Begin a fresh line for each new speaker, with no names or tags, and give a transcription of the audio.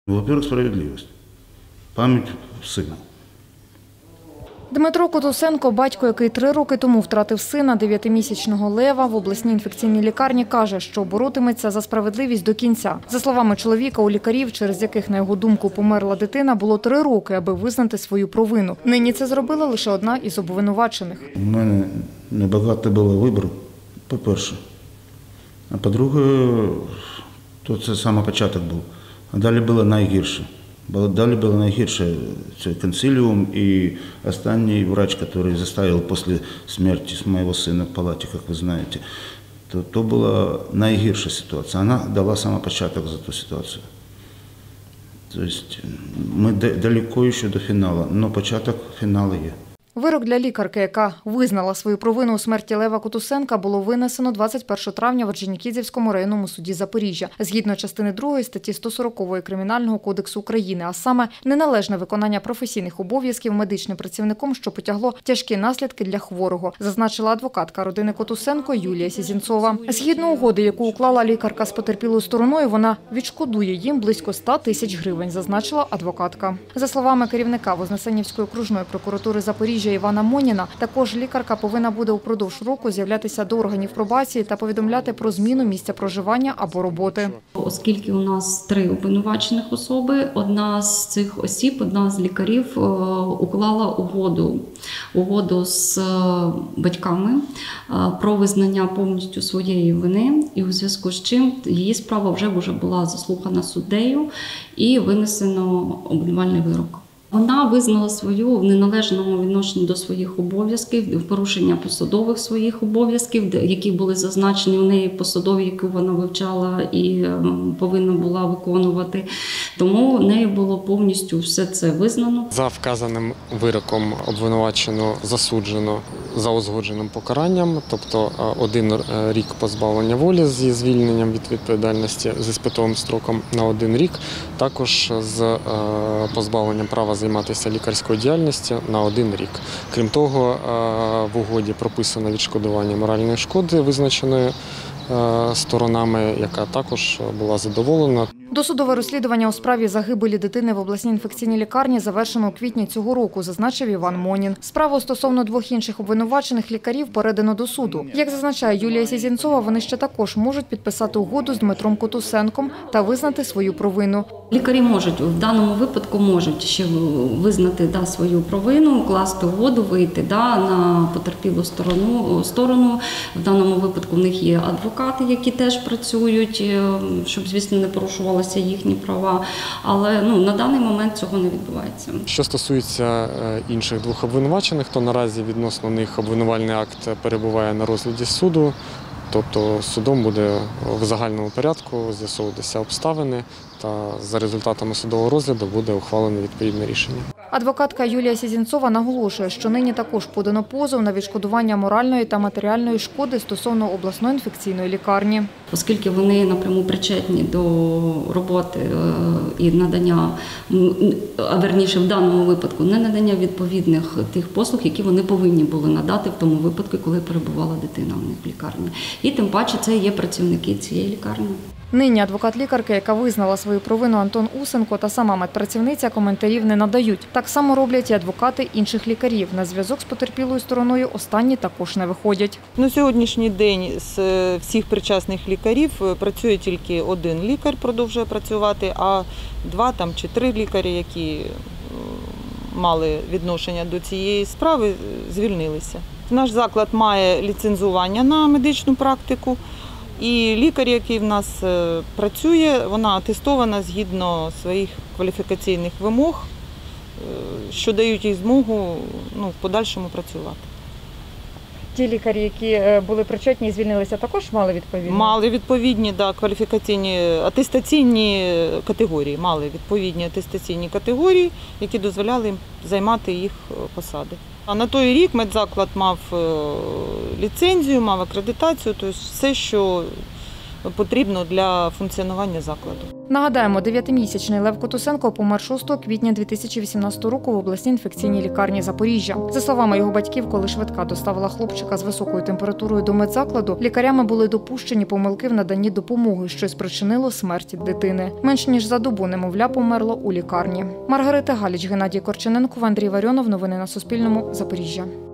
Во-первых, справедливость, пам'ять сина.
Дмитро Котусенко, батько, який 3 роки тому втратив сина, 9-місячного Лева, в обласній інфекційній лікарні, каже, що боротиметься за справедливість до кінця. За словами чоловіка, у лікарів, через яких, на його думку, померла дитина, було 3 роки, аби визнати свою провину. Нині це зробила лише одна із обвинувачених.
У мене небагато було вибору, по-перше. А по-друге, то це саме початок був. А далі було найгірше. Далі було найгірше це консиліум і останній врач, який заставив після смерті мого сина в палаті, як ви знаєте. То була найгірша ситуація. Вона дала саме початок за ту ситуацію. Тобто ми далеко ще до фіналу, але початок фіналу є.
Вирок для лікарки, яка визнала свою провину у смерті Лева Котусенка, було винесено 21 травня в Орджонікідзевському районному суді Запоріжжя. Згідно частини 2 статті 140 Кримінального кодексу України, а саме неналежне виконання професійних обов'язків медичним працівником, що потягло тяжкі наслідки для хворого, зазначила адвокатка родини Котусенко Юлія Сізінцова. Згідно угоди, яку уклала лікарка з потерпілою стороною, вона відшкодує їм близько 100 тисяч гривень, зазначила адвокатка. За словами керівника Вознесенівської окружної прокуратури Запоріжжя Івана Моніна, також лікарка повинна буде упродовж року з'являтися до органів пробації та повідомляти про зміну місця проживання або роботи.
Оскільки у нас 3 обвинувачених особи, одна з цих осіб, одна з лікарів уклала угоду з батьками про визнання повністю своєї вини, і у зв'язку з чим її справа вже була заслухана суддею і винесено обвинувальний вирок. Вона визнала свою в неналежному відношенні до своїх обов'язків, в порушення посадових своїх обов'язків, які були зазначені у неї посадові, які вона вивчала і повинна була виконувати. Тому в неї було повністю все це визнано.
За вказаним вироком обвинувачено засуджено за узгодженим покаранням, тобто 1 рік позбавлення волі зі звільненням від відповідальності з іспитовим строком на 1 рік, також з позбавленням права займатися лікарською діяльністю на 1 рік. Крім того, в угоді прописано відшкодування моральної шкоди, визначеної сторонами, яка також була задоволена.
Досудове розслідування у справі загибелі дитини в обласній інфекційній лікарні завершено у квітні цього року, зазначив Іван Монін. Справу стосовно 2 інших обвинувачених лікарів передано до суду. Як зазначає Юлія Сізінцова, вони ще також можуть підписати угоду з Дмитром Котусенком та визнати свою провину.
Лікарі можуть, в даному випадку можуть ще визнати свою провину, укласти угоду, вийти на потерпілу сторону. В даному випадку в них є адвокати, які теж працюють, щоб, звісно, не порушувалися їхні права, але на даний момент цього не відбувається.
Що стосується інших 2 обвинувачених, то наразі відносно них обвинувальний акт перебуває на розгляді суду, тобто судом буде в загальному порядку з'ясовуватися обставини та за результатами судового розгляду буде ухвалене відповідне рішення.
Адвокатка Юлія Сізінцова наголошує, що нині також подано позов на відшкодування моральної та матеріальної шкоди стосовно обласної інфекційної лікарні.
Оскільки вони напряму причетні до роботи і надання, а верніше в даному випадку, не надання відповідних тих послуг, які вони повинні були надати в тому випадку, коли перебувала дитина у них в лікарні. І тим паче це є працівники цієї лікарні.
Нині адвокат лікарки, яка визнала свою провину, Антон Усенко та сама медпрацівниця коментарів не надають. Так само роблять і адвокати інших лікарів. На зв'язок з потерпілою стороною останні також не виходять.
На сьогоднішній день з всіх причасних лікарів працює тільки 1 лікар, продовжує працювати, а 2 чи 3 лікарі, які мали відношення до цієї справи, звільнилися. Наш заклад має ліцензування на медичну практику. І лікар, який в нас працює, вона атестована згідно своїх кваліфікаційних вимог, що дають їй змогу в подальшому працювати.
Ті лікарі, які були причетні і звільнилися, також мали відповідні?
Мали відповідні кваліфікаційні атестаційні категорії, які дозволяли їм займати їх посади. А на той рік медзаклад мав ліцензію, мав акредитацію, тобто все, що потрібно для функціонування закладу.
Нагадаємо, 9-місячний Лев Котусенко помер 6 квітня 2018 року в обласній інфекційній лікарні Запоріжжя. За словами його батьків, коли швидка доставила хлопчика з високою температурою до медзакладу, лікарями були допущені помилки в наданні допомоги, що й спричинило смерть дитини. Менш ніж за добу немовля померло у лікарні. Маргарита Галіч, Геннадій Корчененко, Андрій Варіонов. Новини на Суспільному. Запоріжжя.